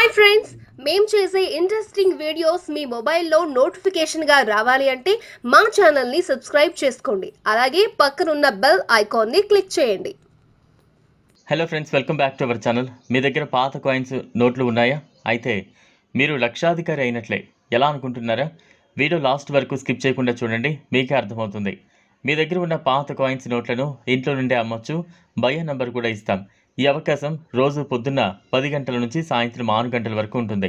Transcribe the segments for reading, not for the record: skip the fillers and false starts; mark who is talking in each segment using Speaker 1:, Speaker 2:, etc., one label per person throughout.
Speaker 1: Hi friends, మేము చేసే interesting videos మీ మొబైల్లో నోటిఫికేషన్గా రావాలి అంటే మా ఛానల్ని సబ్స్క్రైబ్ చేసుకోండి. అలాగే పక్కనున్న బెల్ ఐకాన్ని క్లిక్ చేయండి.
Speaker 2: Hello friends, welcome back to our channel. మీ దగ్గర పాత కాయిన్స్ నోట్లు ఉన్నాయా? అయితే మీరు లక్షాధికారి అయినట్లే. ఎలా అనుకుంటున్నారా? వీడియో లాస్ట్ వరకు స్కిప్ చేయకుండా చూడండి, మీకే అర్థమవుతుంది. మీ దగ్గర ఉన్న పాత కాయిన్స్ నోట్లను ఇంట్లో నుండే అమ్మొచ్చు. బయ్య నంబర్ కూడా ఇస్తాం. ఈ అవకాశం రోజు పొద్దున్న 10 గంటల నుంచి సాయంత్రం 6 గంటల వరకు ఉంటుంది.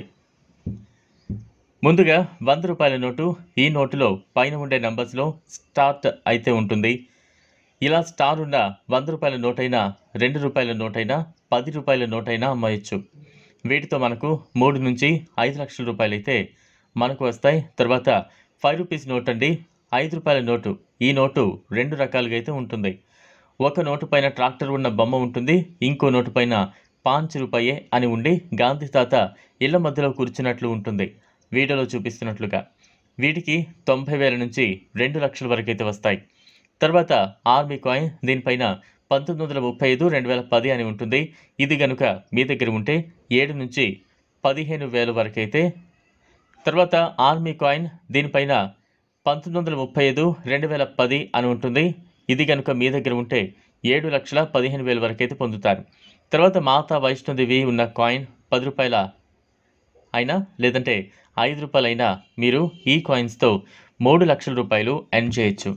Speaker 2: ముందుగా 100 రూపాయల నోటు. ఈ నోటులో పైన ఉండే నంబర్స్లో స్టార్ట్ అయితే ఉంటుంది. ఇలా స్టార్ ఉన్న 100 రూపాయల నోటైనా, 2 రూపాయల నోటైనా, 10 రూపాయల నోటైనా అమ్మవచ్చు. వీటితో మనకు 3 నుంచి 5 లక్షల రూపాయలు అయితే మనకు వస్తాయి. తర్వాత 5 రూపీస్ నోట్ అండి, 5 రూపాయల నోటు. ఈ నోటు 2 రకాలుగా అయితే ఉంటుంది. ఒక నోటు పైన ట్రాక్టర్ ఉన్న బొమ్మ ఉంటుంది, ఇంకో నోటు పైన 5 రూపాయే అని ఉండి గాంధీ తాత ఇళ్ల మధ్యలో కూర్చున్నట్లు ఉంటుంది, వీడియోలో చూపిస్తున్నట్లుగా. వీటికి 90,000 నుంచి 2 లక్షల వరకు అయితే వస్తాయి. తర్వాత ఆర్మీ కాయిన్, దీనిపైన 1935, 2010 అని ఉంటుంది. ఇది కనుక మీ దగ్గర ఉంటే 7 నుంచి 15,000 వరకు అయితే. తర్వాత ఆర్మీ కాయిన్, దీనిపైన 1935, 2010 అని ఉంటుంది. ఇది కనుక మీ దగ్గర ఉంటే 7,15,000 వరకు అయితే పొందుతారు. తర్వాత మాతా వైష్ణోదేవి ఉన్న కాయిన్ 10 రూపాయల అయినా లేదంటే 5 రూపాయలైనా మీరు ఈ కాయిన్స్తో 3 లక్షల రూపాయలు ఎర్న్ చేయొచ్చు.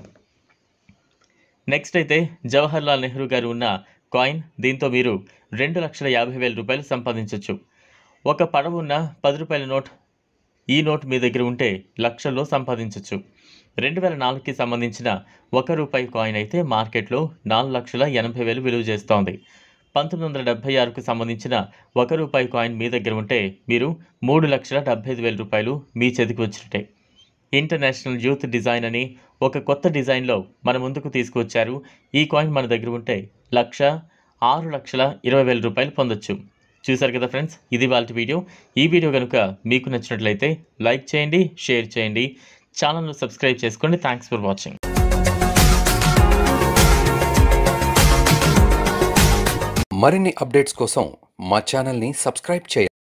Speaker 2: నెక్స్ట్ అయితే జవహర్లాల్ నెహ్రూ గారు ఉన్న కాయిన్, దీంతో మీరు 2,50,000 రూపాయలు సంపాదించవచ్చు. ఒక పడవ ఉన్న 10 రూపాయల నోట్, ఈ నోట్ మీ దగ్గర ఉంటే లక్షల్లో సంపాదించవచ్చు. 2004కి సంబంధించిన 1 రూపాయి కాయిన్ అయితే మార్కెట్లో 4,80,000 విలువ చేస్తోంది. 1976కు సంబంధించిన 1 రూపాయి కాయిన్ మీ దగ్గర ఉంటే మీరు 3,75,000 రూపాయలు మీ చేతికి వచ్చినట్టే. ఇంటర్నేషనల్ యూత్ డిజైన్ అని ఒక కొత్త డిజైన్లో మన ముందుకు తీసుకువచ్చారు. ఈ కాయిన్ మన దగ్గర ఉంటే 6,20,000 రూపాయలు పొందొచ్చు. చూసారు కదా ఫ్రెండ్స్, ఇది వాళ్ళ వీడియో. ఈ వీడియో కనుక మీకు నచ్చినట్లయితే లైక్ చేయండి, షేర్ చేయండి, ఛానల్ను సబ్స్క్రైబ్ చేసుకోండి. Thanks for watching.
Speaker 3: మరిన్ని అప్డేట్స్ కోసం మా ఛానల్ని సబ్స్క్రైబ్ చేయండి.